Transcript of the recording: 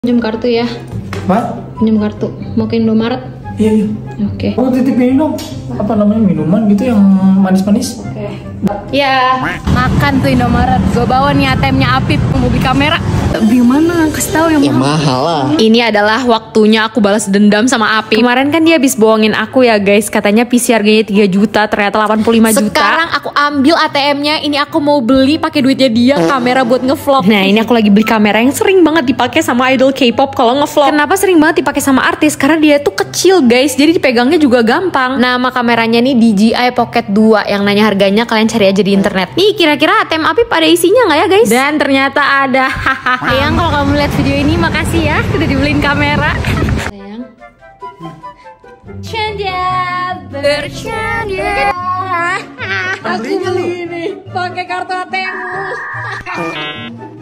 Pinjam kartu ya. Apa? Pinjam kartu. Mau ke Indomaret? Iya. Oke. Aku titipin dong. Apa namanya minuman gitu yang manis-manis? Oke. Ya, makan tuh Indomaret. Gue bawa nih ATM-nya Apip mau beli kamera. Gimana? Kasih tahu yang mahal lah. Ini adalah waktunya aku balas dendam sama Apip. Kemarin kan dia habis bohongin aku ya guys. Katanya PC harganya 3 juta, ternyata 85 juta. Sekarang aku ambil ATM-nya. Ini aku mau beli pakai duitnya dia kamera buat ngevlog. Nah, ini aku lagi beli kamera yang sering banget dipakai sama idol K-pop kalau ngevlog. Kenapa sering banget dipakai sama artis? Karena dia tuh kecil guys. Jadi dipegangnya juga gampang. Nama kameranya nih DJI Pocket 2. Yang nanya harganya kalian cari aja di internet. Nih kira-kira ATM Apip ada isinya nggak ya guys? Dan ternyata ada. Sayang kalau kamu lihat video ini makasih ya udah dibeliin kamera. Sayang. Canda bercanda. Aku beli ini pakai kartu ATM.